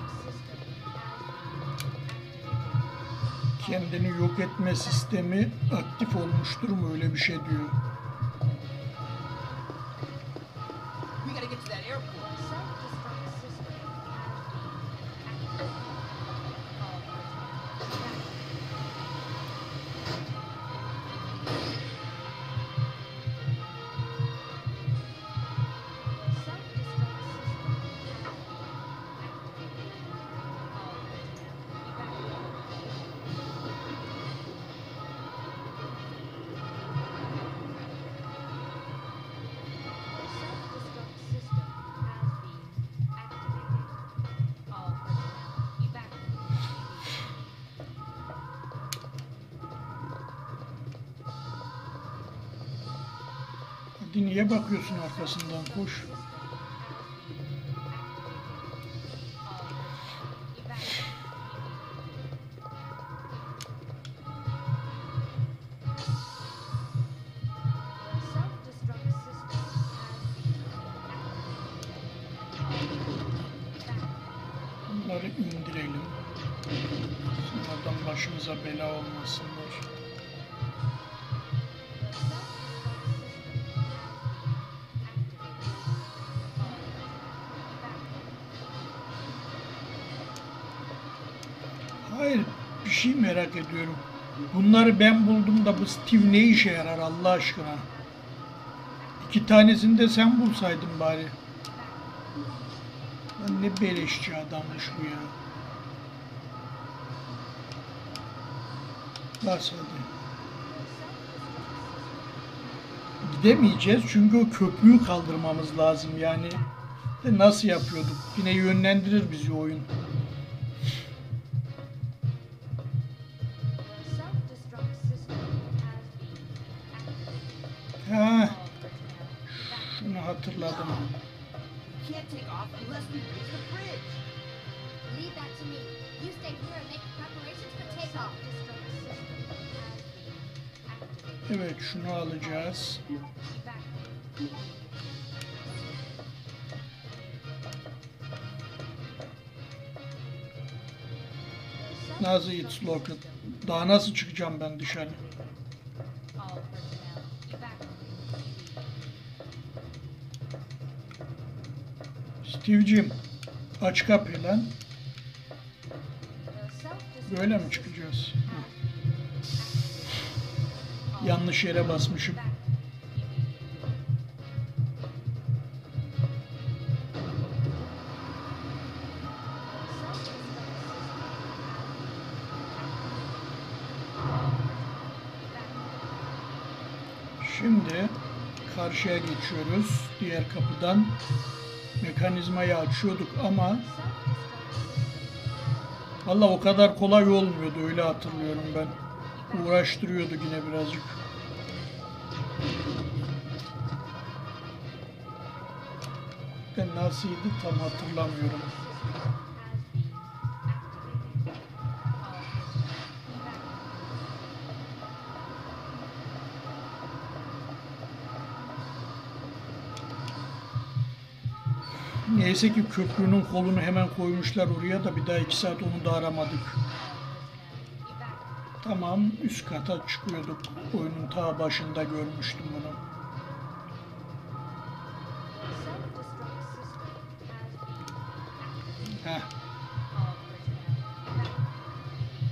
Kendini yok etme sistemi aktif olmuştur mu, öyle bir şey diyor. We gotta get to that airport. Hadi, niye bakıyorsun arkasından, koş. Bunları indirelim. Sonradan başımıza bela olmasınlar. Hayır, bir şey merak ediyorum. Bunları ben buldum da bu Steve ne işe yarar Allah aşkına? 2 tanesini de sen bulsaydın bari. Lan ne beleşçi adammış bu ya. Bas hadi. Gidemeyeceğiz çünkü o köprüyü kaldırmamız lazım yani. Nasıl yapıyorduk? Yine yönlendirir bizi oyun. Ha, şunu hatırladım. We can't take off unless we reach the bridge. Leave that to me. You stay here and make preparations for takeoff. Evet, şunu alacağız. Nasıl it's locked? Daha nasıl çıkacağım ben dışarı? Steve'cim, aç kapıyı lan. Böyle mi çıkacağız? Hı. Yanlış yere basmışım. Şimdi karşıya geçiyoruz. Diğer kapıdan mekanizmayı açıyorduk ama valla o kadar kolay olmuyordu, öyle hatırlıyorum ben. Uğraştırıyordu yine birazcık. Ben nasıldı tam hatırlamıyorum. Neyse ki köprünün kolunu hemen koymuşlar oraya da bir daha 2 saat onu da aramadık. Tamam, üst kata çıkıyorduk. Oyunun ta başında görmüştüm bunu. Heh.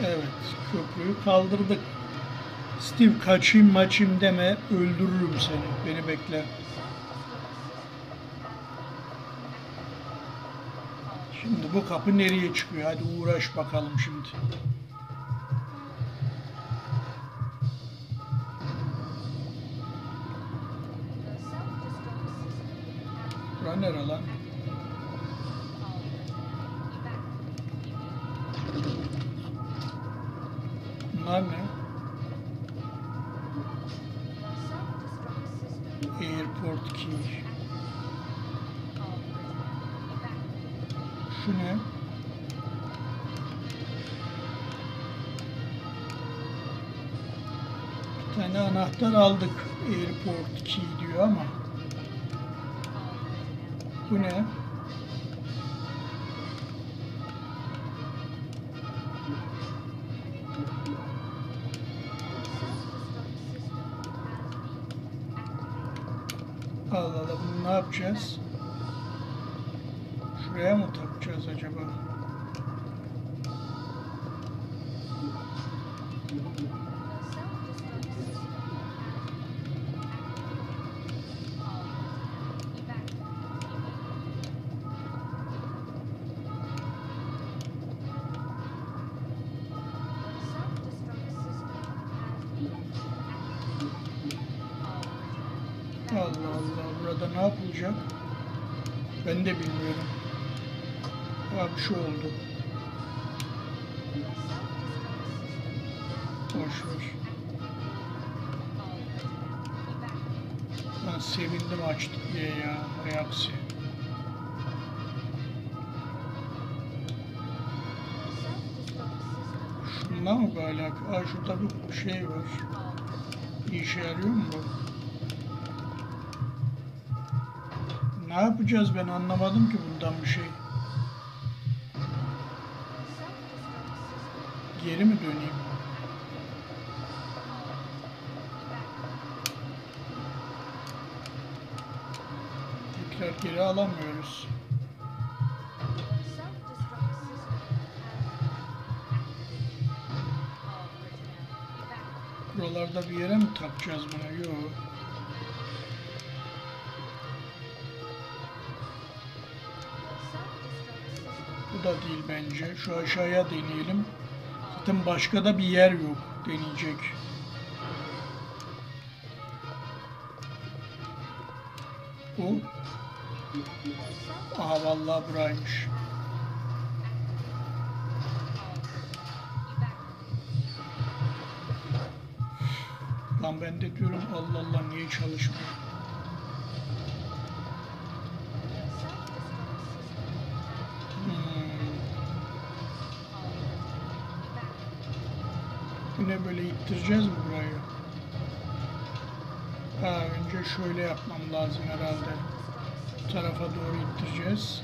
Evet, köprüyü kaldırdık. Steve kaçayım maçayım deme, öldürürüm seni. Beni bekle. Şimdi bu kapı nereye çıkıyor? Hadi uğraş bakalım şimdi. Bura nere lan? Bunlar ne? Airport key. Şu ne? Bir tane anahtar aldık. Airport key diyor ama. Bu ne? Allah Allah, bunu ne yapacağız? Şuraya mı takacağız acaba? Allah Allah, burada ne yapılacak? Ben de bilmiyorum. Bir şey oldu. Boş ver. Ben sevindim açtık diye ya. Hay aksi. Şundan mı böyle? Şurada bir şey var. Bir işe yarıyor mu bu? Ne yapacağız, ben anlamadım ki bundan bir şey. Geri mi döneyim? Tekrar geri alamıyoruz. Buralarda bir yere mi takacağız bunu? Yok. Bu da değil bence. Şu aşağıya deneyelim. Zaten başka da bir yer yok deneyecek. Bu. Aha vallahi buraymış. Lan ben de diyorum Allah Allah niye çalışmıyor? Yine böyle ittireceğiz mi burayı? Önce şöyle yapmam lazım herhalde. Bu tarafa doğru ittireceğiz.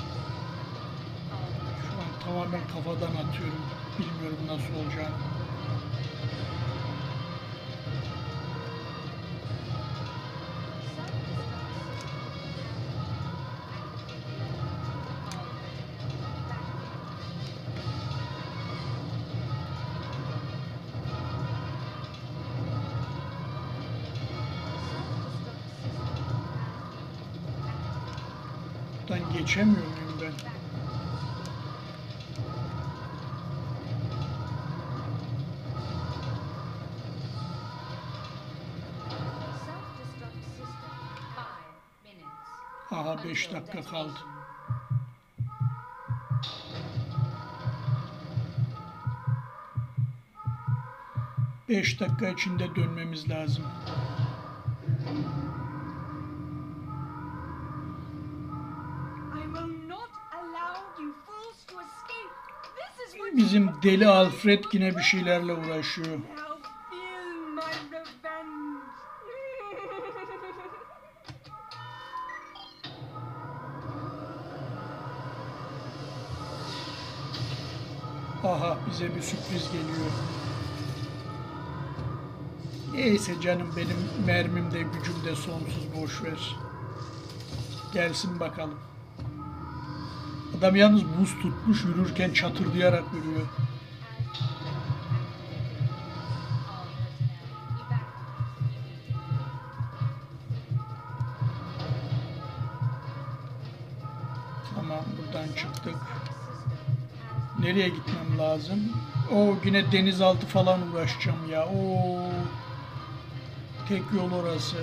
Şu an tamamen kafadan atıyorum. Bilmiyorum nasıl olacağını. Buradan geçemiyor muyum ben? Aha 5 dakika kaldı. Beş dakika içinde dönmemiz lazım. Bizim deli Alfred yine bir şeylerle uğraşıyor. Aha bize bir sürpriz geliyor. Neyse canım, benim mermim de gücüm de sonsuz, boş ver. Gelsin bakalım. Adam yalnız buz tutmuş, yürürken çatırdayarak yürüyor. Tamam, buradan çıktık. Nereye gitmem lazım? O yine denizaltı falan uğraşacağım ya. O tek yol orası.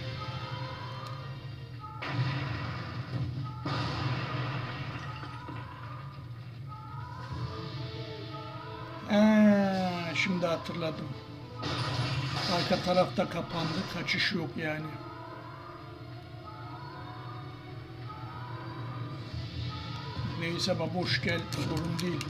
Şimdi hatırladım. Arka tarafta kapandı. Kaçış yok yani. Neyse boş gel. Sorun değil.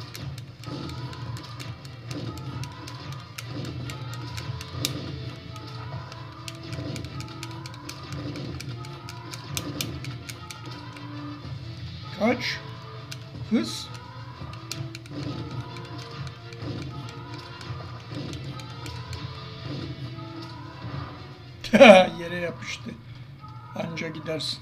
Kaç. Hız. Yere yapıştı. Anca gidersin.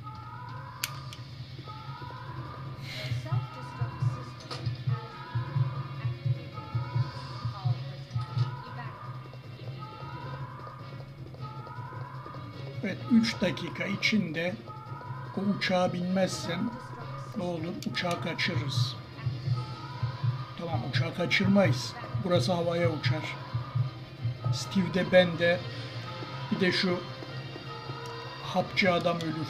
Evet, 3 dakika içinde o uçağa binmezsem ne olur? Uçağı kaçırırız. Tamam, uçağı kaçırmayız. Burası havaya uçar. Steve de ben de bir de şu hapçı adam ölür.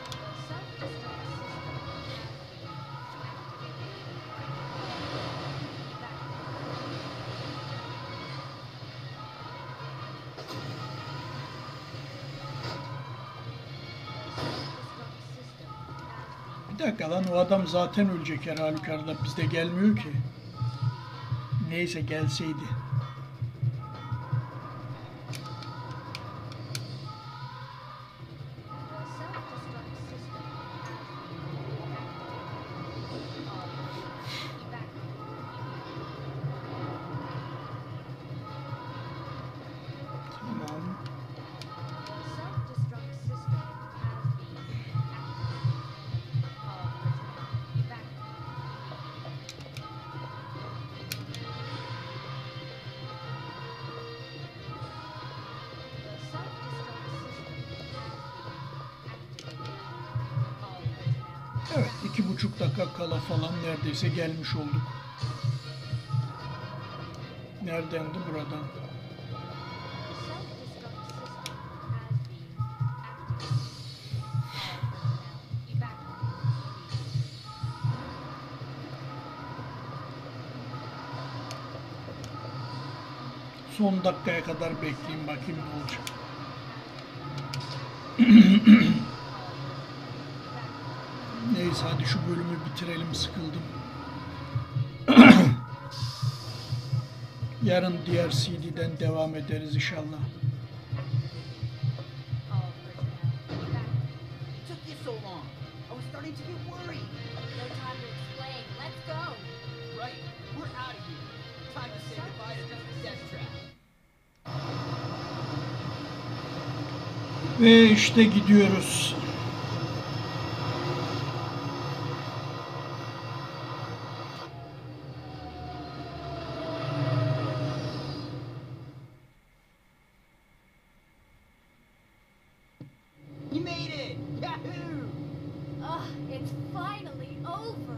Bir dakika lan, o adam zaten ölecek her halükarda. Bizde gelmiyor ki. Neyse, gelseydi. Tamam. Evet, 2,5 dakika kala falan neredeyse gelmiş olduk. Neredendi? Buradan. Son dakikaya kadar bekleyeyim, bakayım ne olacak. Neyse, hadi şu bölümü bitirelim, sıkıldım. Yarın diğer CD'den devam ederiz inşallah. Took you so long. I was starting to get worried. No time to explain. Let's go. Right, we're out of here. Time to say goodbye to the death trap. Ve işte gidiyoruz. You made it! Yahoo! Ugh, it's finally over.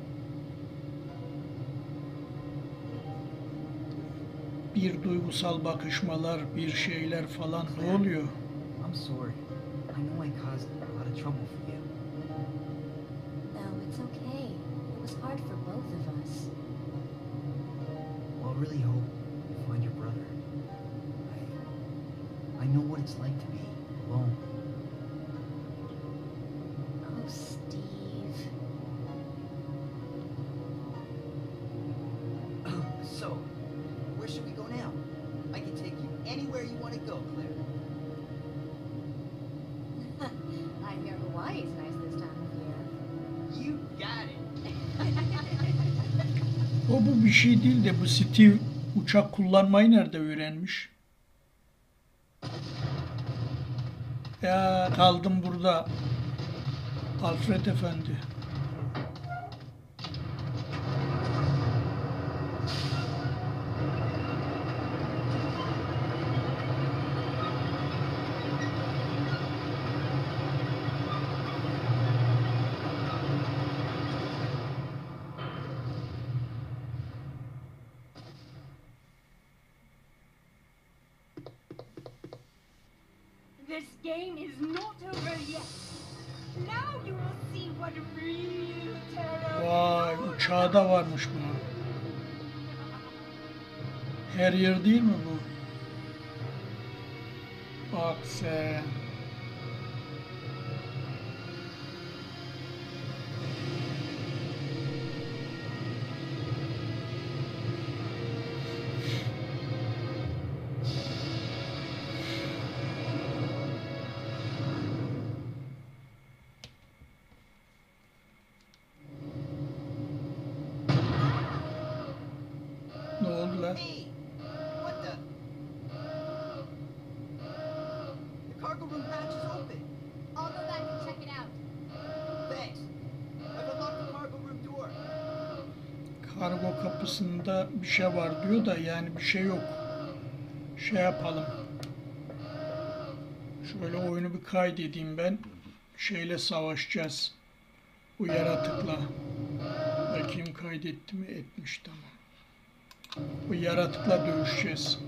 Bir duygusal bakışmalar, bir şeyler falan, ne oluyor? I'm sorry. I know I caused a lot of trouble for you. No, it's okay. It was hard for both of us. Well, I really hope you find your brother. I know what it's like to be alone. Oh, Steve. So, where should we go now? I can take you anywhere you want to go, Claire. I hear Hawaii's nice this time of year. You got it. Bu bir şey değil de bu Steve uçak kullanmayı nerede öğrenmiş? Ya kaldım burada. Alfred Efendi. This game is not over yet. Now you will see what real terror Vay, is all uçağı da about. varmış bunun. Her yer değil mi bu? Bak sen. Ne oldu lan? Hey, what the? The cargo room hatch is open. I'll go back and check it out. Thanks. I've unlocked the cargo room door. Kargo kapısında bir şey var diyor da yani bir şey yok. Şey yapalım. Şöyle oyunu bir kaydedeyim ben. Şeyle savaşacağız. Bu yaratıkla. Bakayım kaydetti mi? Etmiş, tamam. Bu yaratıkla dövüşeceğiz.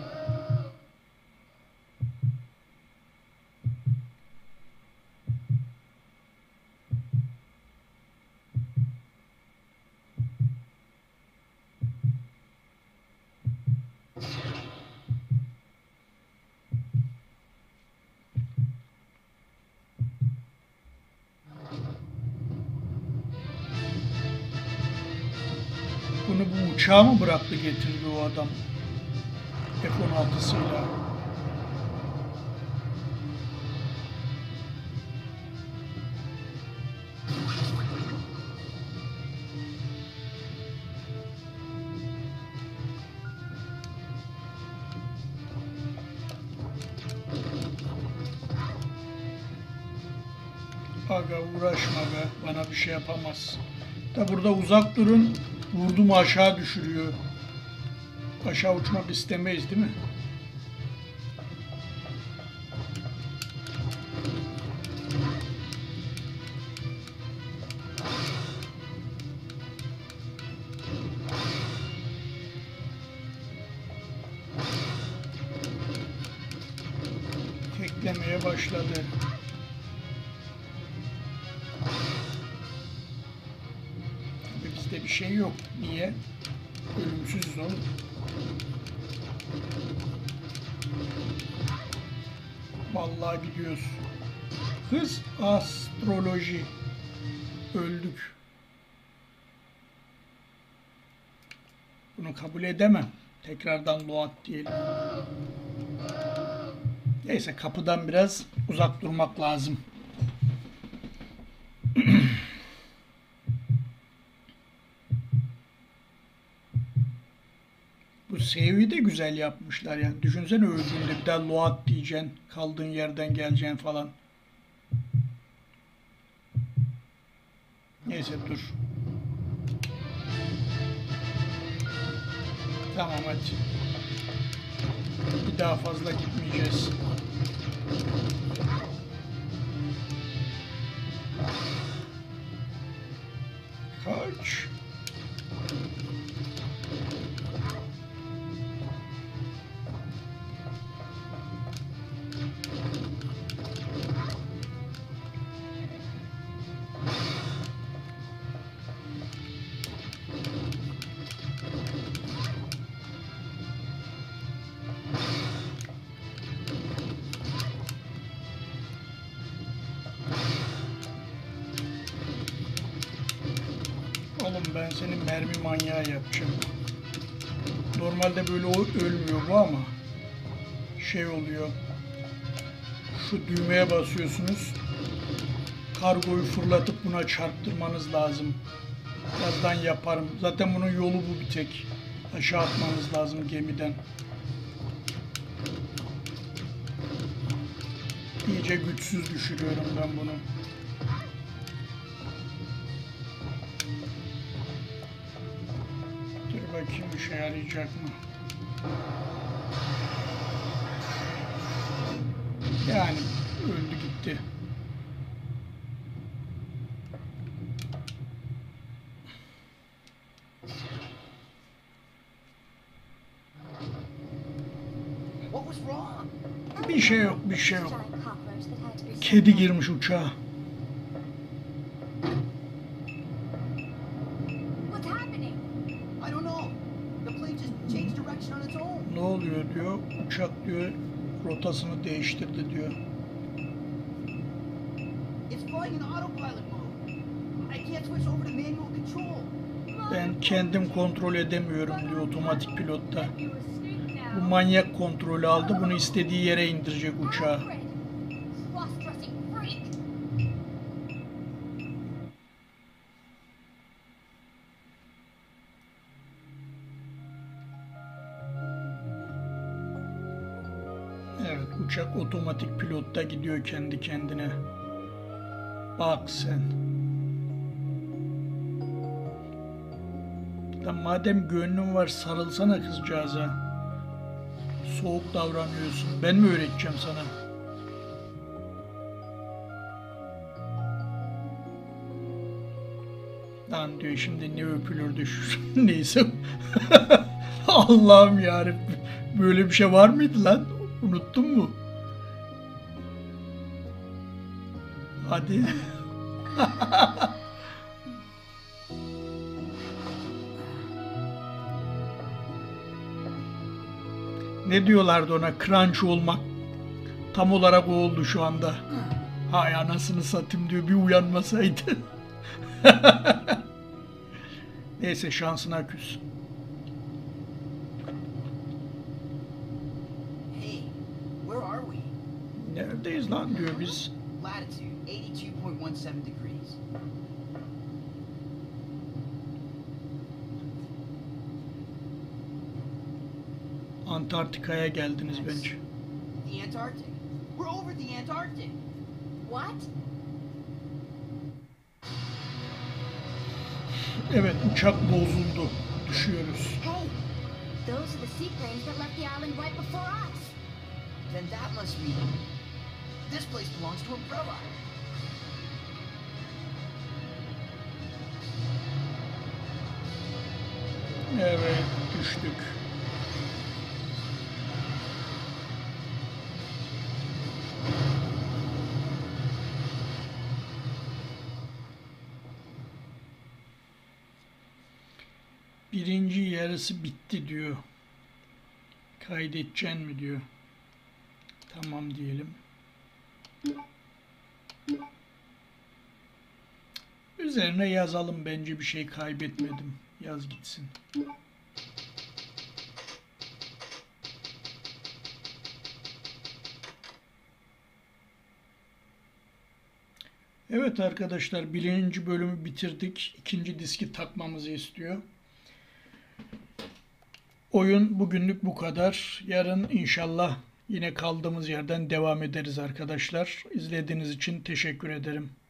Bunu bu uçağa mı bıraktı getirdi o adam? F-16'sıyla. Aga uğraşma be, bana bir şey yapamaz. Da burada uzak durun, vurdu mu aşağı düşürüyor. Aşağı uçmak istemeyiz değil mi? Teklemeye başladı. Bizde bir şey yok. Niye? Ölümsüzüz oğlum. Vallahi gidiyoruz. Hız astroloji. Öldük. Bunu kabul edemem. Tekrardan load diyelim. Neyse kapıdan biraz uzak durmak lazım. Bu save'i de güzel yapmışlar yani. Düşünsene öldüğünde bir daha load diyeceksin. Kaldığın yerden geleceksin falan. Neyse dur. Tamam hadi. Bir daha fazla gitmeyeceğiz. Kaç. Oğlum ben seni mermi manyağı yapacağım. Normalde böyle ölmüyor bu ama şey oluyor. Şu düğmeye basıyorsunuz. Kargoyu fırlatıp buna çarptırmanız lazım. Birazdan yaparım. Zaten bunun yolu bu bir tek. Aşağı atmanız lazım gemiden. İyice güçsüz düşürüyorum ben bunu. Dur bakayım işe yarayacak mı? Yani öldü gitti. What was wrong? Bir şey yok, bir şey yok. Kedi girmiş uçağa. What's happening? I don't know. The plane just changed direction on its own. Ne oluyor diyor. Uçak diyor rotasını değiştirdi diyor. It's flying in autopilot mode. I can't switch over to manual control. Ben kendim kontrol edemiyorum diyor otomatik pilotta. You escape Bu now. manyak kontrolü aldı. Bunu istediği yere indirecek uçağı. Alfred, cross-dressing freak. Evet, uçak otomatik pilotta gidiyor kendi kendine. Bak sen. Lan madem gönlün var sarılsana kızcağıza. Soğuk davranıyorsun. Ben mi öğreteceğim sana? Lan diyor şimdi ne öpülürdü şu. Neyse. Allah'ım yarabbim. Böyle bir şey var mıydı lan? Unuttun mu? Hadi. Ne diyorlardı ona? Crunch olmak. Tam olarak o oldu şu anda. Hay anasını satayım diyor bir uyanmasaydı. Neyse şansına küs. Hey, where are we? Neredeyiz lan diyor biz. Latitude 82.17 degrees. Antarktika'ya geldiniz bence. The Antarctic. We're over the Antarctic. What? Evet uçak bozuldu. Düşüyoruz. Hey, those are the seaplanes that left the island right before us. Then that must mean this place belongs to Umbrella. Evet düştük. Birinci yarısı bitti diyor. Kaydedeceksin mi diyor. Tamam diyelim. Üzerine yazalım bence bir şey kaybetmedim. Yaz gitsin. Evet arkadaşlar birinci bölümü bitirdik. İkinci diski takmamızı istiyor. Oyun bugünlük bu kadar. Yarın inşallah yine kaldığımız yerden devam ederiz arkadaşlar. İzlediğiniz için teşekkür ederim.